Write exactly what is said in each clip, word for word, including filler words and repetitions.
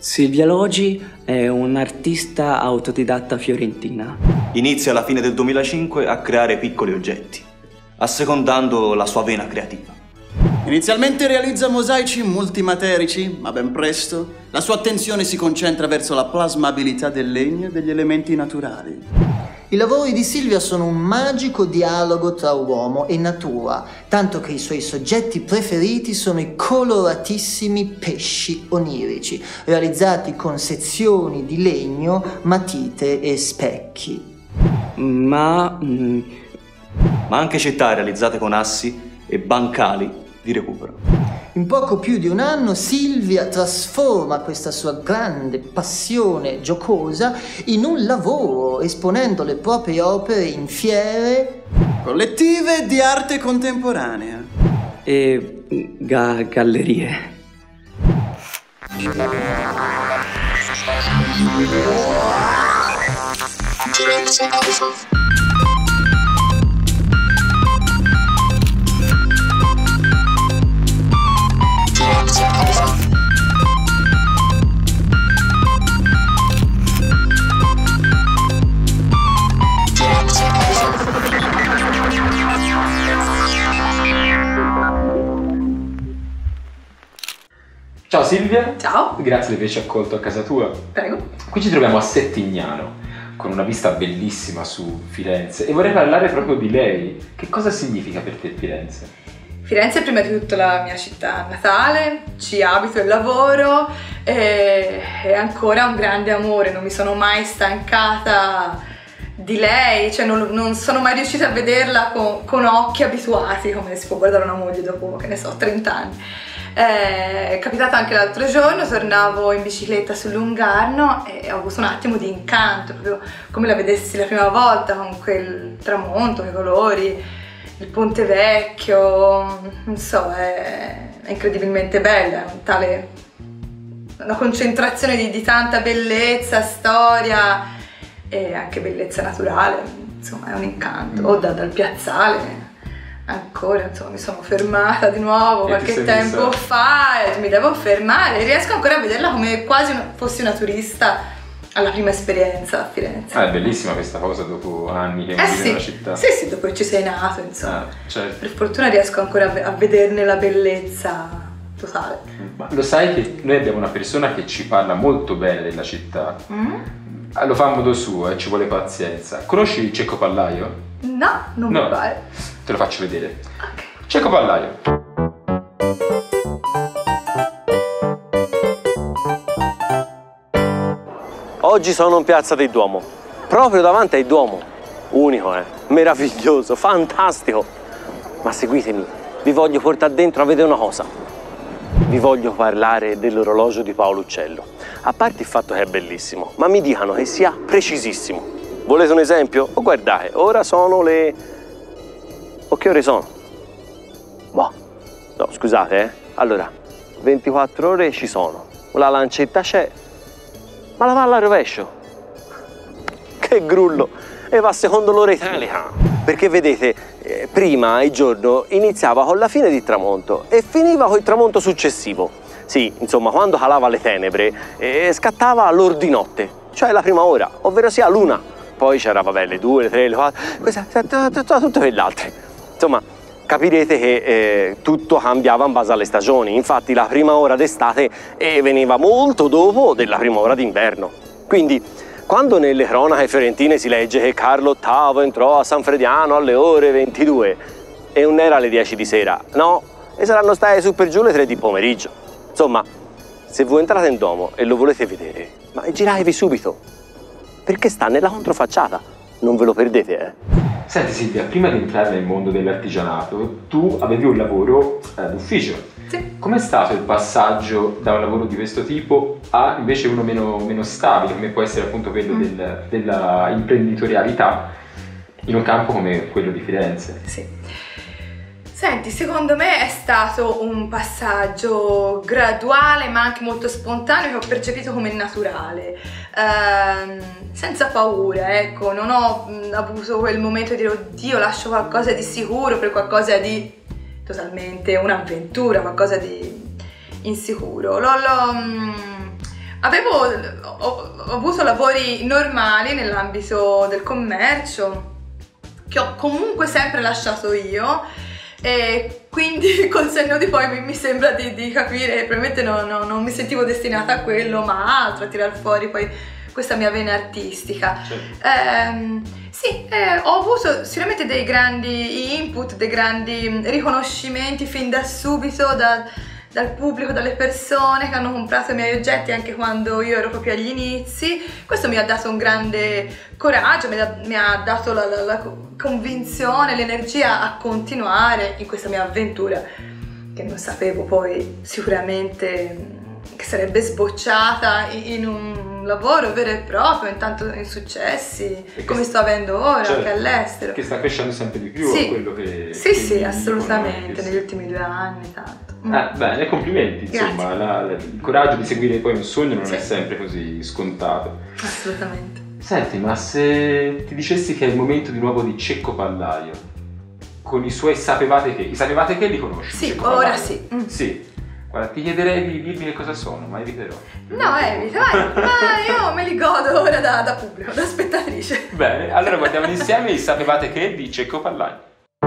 Silvia Logi è un'artista autodidatta fiorentina. Inizia alla fine del duemilacinque a creare piccoli oggetti, assecondando la sua vena creativa. Inizialmente realizza mosaici multimaterici, ma ben presto la sua attenzione si concentra verso la plasmabilità del legno e degli elementi naturali. I lavori di Silvia sono un magico dialogo tra uomo e natura, tanto che i suoi soggetti preferiti sono i coloratissimi pesci onirici, realizzati con sezioni di legno, matite e specchi. Ma... Mm, ma anche città realizzate con assi e bancali di recupero. In poco più di un anno Silvia trasforma questa sua grande passione giocosa in un lavoro, esponendo le proprie opere in fiere collettive di arte contemporanea e ga gallerie. Ciao Silvia. Ciao. Grazie di averci accolto a casa tua. Prego. Qui ci troviamo a Settignano, con una vista bellissima su Firenze, e vorrei parlare proprio di lei. Che cosa significa per te Firenze? Firenze è prima di tutto la mia città natale, ci abito e lavoro, e è ancora un grande amore, non mi sono mai stancata di lei, cioè non, non sono mai riuscita a vederla con, con occhi abituati, come si può guardare una moglie dopo, che ne so, trenta anni. È capitato anche l'altro giorno, tornavo in bicicletta sul Lungarno e ho avuto un attimo di incanto, proprio come la vedessi la prima volta, con quel tramonto, quei colori, il Ponte Vecchio, non so, è, è incredibilmente bella, è un tale, una concentrazione di, di tanta bellezza, storia e anche bellezza naturale, insomma è un incanto. O da, dal piazzale. Ancora, insomma, mi sono fermata di nuovo e qualche tempo messa... fa e mi devo fermare, riesco ancora a vederla come quasi una, fossi una turista alla prima esperienza a Firenze. Ah, è bellissima questa cosa dopo anni che eh vivi sì, nella città. Sì, sì, dopo che ci sei nato, insomma. Ah, certo. Per fortuna riesco ancora a, a vederne la bellezza totale. Ma lo sai che noi abbiamo una persona che ci parla molto bene della città? Mm? Lo fa a modo suo, eh, ci vuole pazienza. Conosci Cecco Pallaio? No, non no. mi pare. Te lo faccio vedere. Ok. Cecco Pallaio. Oggi sono in Piazza del Duomo, proprio davanti al Duomo. Unico, eh? Meraviglioso, fantastico. Ma seguitemi, vi voglio portare dentro a vedere una cosa. Vi voglio parlare dell'orologio di Paolo Uccello. A parte il fatto che è bellissimo, ma mi dicano che sia precisissimo. Volete un esempio? Oh, guardate, ora sono le... O che ore sono? Boh, no, scusate, eh. Allora, ventiquattro ore ci sono, la lancetta c'è, ma la va alla rovescio. Che grullo! E va secondo l'ora italica. Perché vedete, eh, prima il giorno iniziava con la fine del tramonto e finiva con il tramonto successivo. Sì, insomma, quando calava le tenebre, eh, scattava l'or di notte, cioè la prima ora, ovvero sia l'una. Poi c'era, vabbè, le due, le tre, le quattro, queste, tutte quelle altre. Insomma, capirete che eh, tutto cambiava in base alle stagioni. Infatti la prima ora d'estate eh, veniva molto dopo della prima ora d'inverno. Quindi, quando nelle cronache fiorentine si legge che Carlo ottavo entrò a San Frediano alle ore ventidue e non era alle dieci di sera, no, e saranno state su per giù le tre di pomeriggio. Insomma, se voi entrate in Duomo e lo volete vedere, ma giratevi subito, perché sta nella controfacciata, non ve lo perdete, eh. Senti Silvia, prima di entrare nel mondo dell'artigianato, tu avevi un lavoro eh, d'ufficio. Sì. Com'è stato il passaggio da un lavoro di questo tipo a invece uno meno, meno stabile, come può essere appunto quello mm. del, della imprenditorialità in un campo come quello di Firenze? Sì. Senti, secondo me è stato un passaggio graduale ma anche molto spontaneo che ho percepito come naturale, ehm, senza paura, ecco, non ho mh, avuto quel momento di dire oddio lascio qualcosa di sicuro per qualcosa di totalmente un'avventura, qualcosa di insicuro. L'ho, l'ho, mh, avevo, ho, ho avuto lavori normali nell'ambito del commercio, che ho comunque sempre lasciato io, e quindi col senno di poi mi, mi sembra di, di capire che probabilmente no, no, non mi sentivo destinata a quello, ma a altro, a tirar fuori poi questa mia vena artistica. Certo. Ehm, sì, eh, ho avuto sicuramente dei grandi input, dei grandi riconoscimenti fin da subito da, dal pubblico, dalle persone che hanno comprato i miei oggetti anche quando io ero proprio agli inizi. Questo mi ha dato un grande coraggio, mi, da, mi ha dato la, la, la convinzione, l'energia a continuare in questa mia avventura, che non sapevo poi sicuramente che sarebbe sbocciata in un lavoro vero e proprio, intanto in successi come sto avendo ora, certo, anche all'estero, che sta crescendo sempre di più. Sì, a quello che sì, sì, assolutamente, negli ultimi due anni tanto. Ah, bene, complimenti, insomma, la, la, il coraggio di seguire poi un sogno non sì. è sempre così scontato. Assolutamente. Senti, ma se ti dicessi che è il momento di nuovo di Cecco Pallaio, con i suoi Sapevate che, i Sapevate che li conosci? Sì, Cecco ora Pallaio? Sì. Mm. Sì. Guarda, ti chiederei di dirmi che cosa sono, ma eviterò. No, evita, vai, ma io me li godo ora da, da pubblico, da spettatrice. Bene, allora guardiamo insieme i Sapevate che di Cecco Pallaio.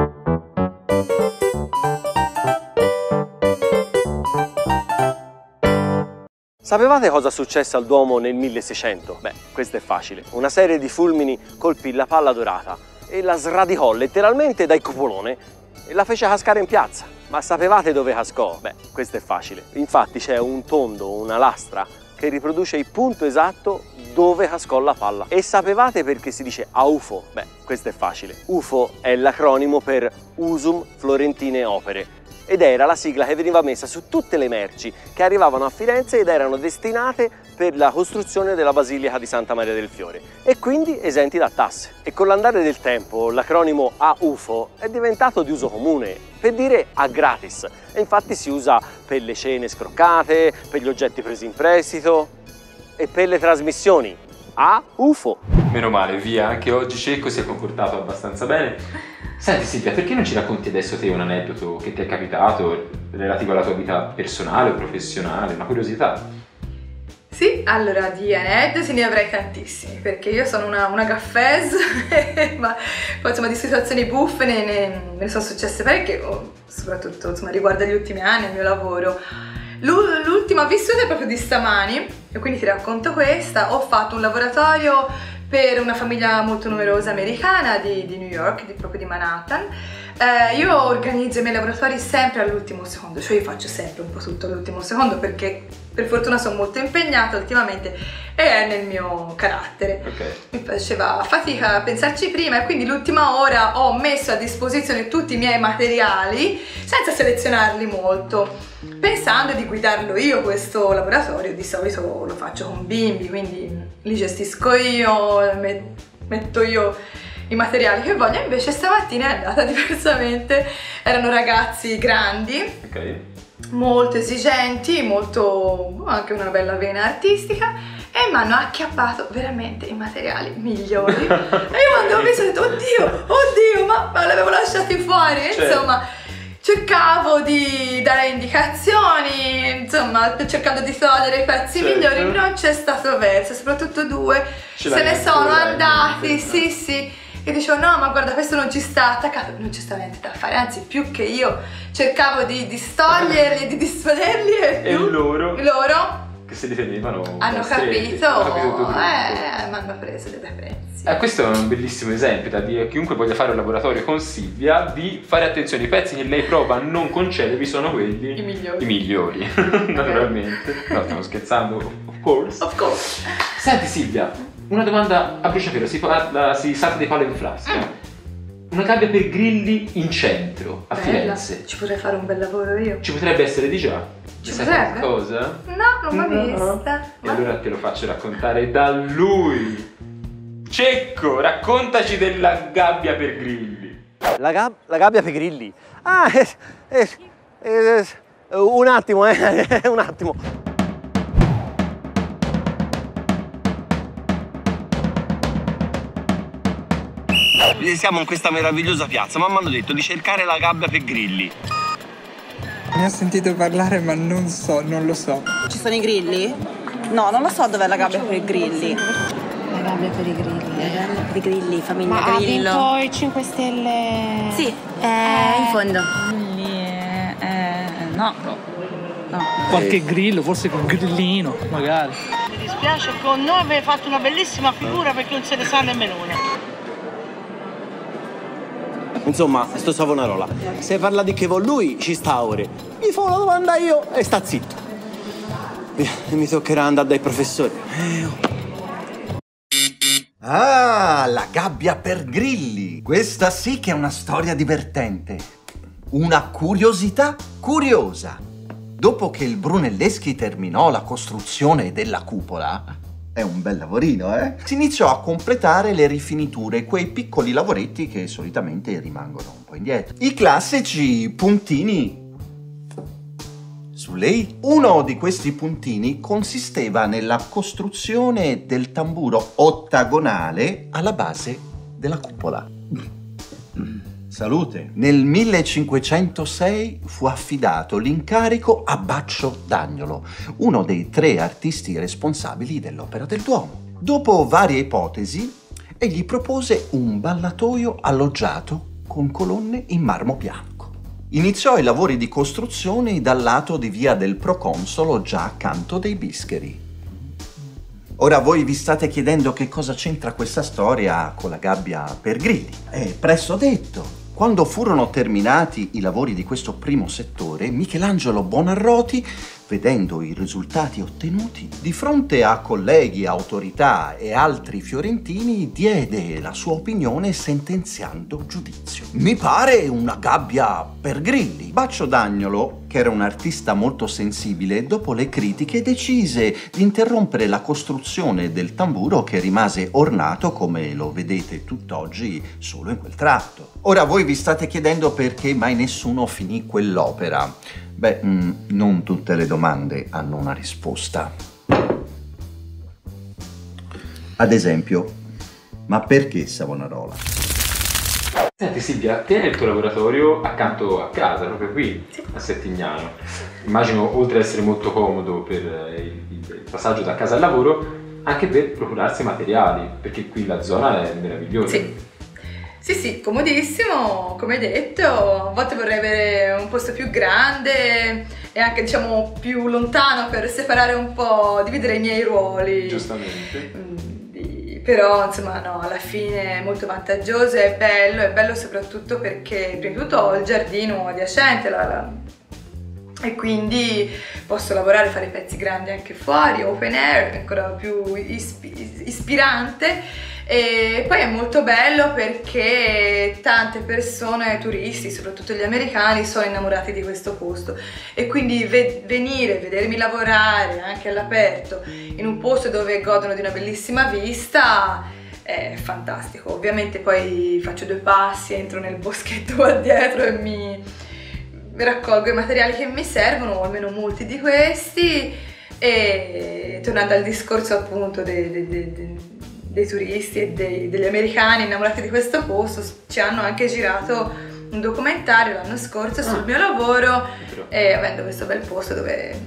Sapevate cosa successe al Duomo nel milleseicento? Beh, questo è facile. Una serie di fulmini colpì la palla dorata e la sradicò letteralmente dal cupolone e la fece cascare in piazza. Ma sapevate dove cascò? Beh, questo è facile. Infatti c'è un tondo, una lastra, che riproduce il punto esatto dove cascò la palla. E sapevate perché si dice A U F O? Beh, questo è facile. U F O è l'acronimo per Usum Florentine Opere ed era la sigla che veniva messa su tutte le merci che arrivavano a Firenze ed erano destinate per la costruzione della Basilica di Santa Maria del Fiore e quindi esenti da tasse. E con l'andare del tempo l'acronimo A U F O è diventato di uso comune per dire a gratis e infatti si usa per le cene scroccate, per gli oggetti presi in prestito e per le trasmissioni. A U F O. Meno male, via, anche oggi Cecco si è comportato abbastanza bene. Senti Silvia, perché non ci racconti adesso te un aneddoto che ti è capitato relativo alla tua vita personale o professionale, una curiosità? Sì, allora di aneddoti ne avrei tantissimi, perché io sono una, una gaffes, ma poi insomma di situazioni buffe ne, ne, ne sono successe parecchie, soprattutto insomma riguardo agli ultimi anni, al mio lavoro. L'ultima vissuta è proprio di stamani, e quindi ti racconto questa. Ho fatto un laboratorio per una famiglia molto numerosa americana di, di New York, di, proprio di Manhattan. Eh, io organizzo i miei laboratori sempre all'ultimo secondo, cioè io faccio sempre un po' tutto all'ultimo secondo perché per fortuna sono molto impegnata ultimamente e è nel mio carattere. Okay. Mi faceva fatica a pensarci prima e quindi l'ultima ora ho messo a disposizione tutti i miei materiali senza selezionarli molto, pensando di guidarlo io questo laboratorio. Di solito lo faccio con bimbi, quindi li gestisco io, metto io i materiali che voglio. Invece stamattina è andata diversamente. Erano ragazzi grandi, okay, molto esigenti, molto anche una bella vena artistica, e mi hanno acchiappato veramente i materiali migliori. E io quando ho visto ho detto oddio, oddio, ma, ma l'avevo lasciati fuori, certo. Insomma cercavo di dare indicazioni, insomma cercando di togliere i pezzi, certo, migliori. Non c'è stato verso, soprattutto due ce se ne sono andati, sì sì. E dicevo no, ma guarda, questo non ci sta attaccato, non ci sta niente da fare, anzi più che io cercavo di distoglierli, di dissuaderli e, e più, loro, loro che se li tenevano hanno capito, hanno capito tutto, eh, mi hanno preso delle prezzi. Eh, questo è un bellissimo esempio da dire a chiunque voglia fare un laboratorio con Silvia, di fare attenzione, i pezzi che lei prova a non concedervi sono quelli i migliori, i migliori. Naturalmente, no, stiamo scherzando, of course. Of course. Senti Silvia, una domanda a bruciapelo, si, parla, si salta di palo in frasca. Mm. Una gabbia per grilli in centro, a Bella. Firenze. Ci potrei fare un bel lavoro io. Ci potrebbe essere di già? Ci potrebbe? Qualcosa? No, non l'ho no. vista. E ma... allora te lo faccio raccontare da lui. Cecco, raccontaci della gabbia per grilli. La, gab la gabbia per grilli? Ah, eh, eh, eh, un attimo, eh, un attimo. Siamo in questa meravigliosa piazza, ma mi hanno detto di cercare la gabbia per grilli. Ne ho sentito parlare ma non so, non lo so. Ci sono i grilli? No, non lo so dov'è la gabbia per i grilli. La gabbia per i grilli. La gabbia per i grilli, famiglia Ma Grillo. Ma ha vinto i cinque Stelle? Sì, è eh, in fondo. Lì, eh, eh, no. No. Qualche grillo, forse con grillino, magari. Mi dispiace, con noi avete fatto una bellissima figura perché non se ne sa nemmeno una. Insomma, sto Savonarola, se parla di che vuol lui, ci sta ore. Gli fa una domanda io e sta zitto. Via, mi toccherà andare dai professori. Eh, oh. Ah, la gabbia per grilli. Questa sì che è una storia divertente. Una curiosità curiosa. Dopo che il Brunelleschi terminò la costruzione della cupola, è un bel lavorino, eh? Si iniziò a completare le rifiniture, quei piccoli lavoretti che solitamente rimangono un po' indietro. I classici puntini su lei. Uno di questi puntini consisteva nella costruzione del tamburo ottagonale alla base della cupola. Salute. Nel millecinquecentosei fu affidato l'incarico a Baccio d'Agnolo, uno dei tre artisti responsabili dell'Opera del Duomo. Dopo varie ipotesi, egli propose un ballatoio alloggiato con colonne in marmo bianco. Iniziò i lavori di costruzione dal lato di via del Proconsolo, già accanto dei Bischeri. Ora voi vi state chiedendo che cosa c'entra questa storia con la gabbia per grilli. È presto detto. Quando furono terminati i lavori di questo primo settore, Michelangelo Buonarroti, vedendo i risultati ottenuti, di fronte a colleghi, autorità e altri fiorentini, diede la sua opinione sentenziando giudizio. Mi pare una gabbia per grilli. Baccio d'Agnolo, che era un artista molto sensibile, dopo le critiche decise di interrompere la costruzione del tamburo che rimase ornato, come lo vedete tutt'oggi, solo in quel tratto. Ora voi vi state chiedendo perché mai nessuno finì quell'opera. Beh, mh, non tutte le domande hanno una risposta. Ad esempio, ma perché Savonarola? Senti Silvia, te nel tuo laboratorio accanto a casa, proprio qui, sì, a Settignano. Immagino, oltre ad essere molto comodo per il, il passaggio da casa al lavoro, anche per procurarsi materiali, perché qui la zona è meravigliosa. Sì. Sì, sì, comodissimo, come detto. A volte vorrei avere un posto più grande e anche, diciamo, più lontano per separare un po', dividere i miei ruoli. Giustamente. Mm, però, insomma, no, alla fine è molto vantaggioso, è bello, è bello soprattutto perché, prima di tutto, ho il giardino adiacente, la, la, e quindi posso lavorare, fare pezzi grandi anche fuori, open air, ancora più ispi ispirante. E poi è molto bello perché tante persone, turisti, soprattutto gli americani, sono innamorati di questo posto e quindi ve venire, vedermi lavorare anche all'aperto in un posto dove godono di una bellissima vista è fantastico. Ovviamente poi faccio due passi, entro nel boschetto qua dietro e mi raccolgo i materiali che mi servono, o almeno molti di questi, e tornando al discorso appunto dei, dei, dei, dei dei turisti e dei, degli americani innamorati di questo posto, ci hanno anche girato un documentario l'anno scorso sul ah. mio lavoro e avendo questo bel posto dove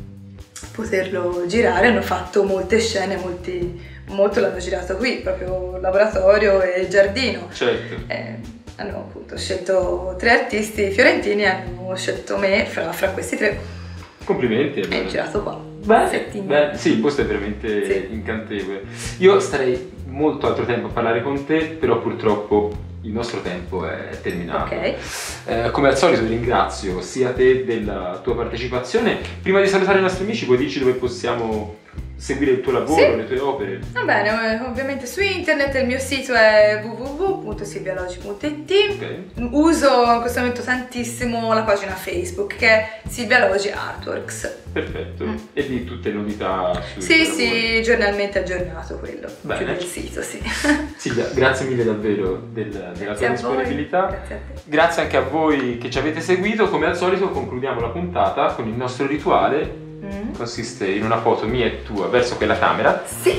poterlo girare hanno fatto molte scene, molti, molto l'hanno girato qui, proprio laboratorio e giardino. Certo. Eh, hanno appunto scelto tre artisti fiorentini e hanno scelto me fra, fra questi tre. Complimenti. E ho girato qua. Beh, beh, sì, il posto è veramente sì. incantevole. Io starei molto altro tempo a parlare con te, però purtroppo il nostro tempo è terminato. Okay. Eh, come al solito ringrazio sia te della tua partecipazione. Prima di salutare i nostri amici, puoi dirci dove possiamo seguire il tuo lavoro, sì. le tue opere? Va bene, ovviamente su internet, il mio sito è w w w punto silvialogi punto i t. Okay. Uso in questo momento tantissimo la pagina Facebook che è Silvia Logi Artworks. Perfetto. Mm. E di tutte le novità su Sì, sì, giornalmente aggiornato quello. Bene. Più del sito, sì. Silvia, grazie mille davvero del, della tua disponibilità. Grazie a te. Grazie anche a voi che ci avete seguito. Come al solito concludiamo la puntata con il nostro rituale. Mm. Consiste in una foto mia e tua verso quella camera. Sì.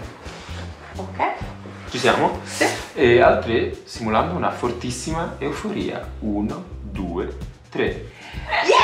Ok. Ci siamo? Sì. E al tre simulando una fortissima euforia. Uno, due, tre. Yeah!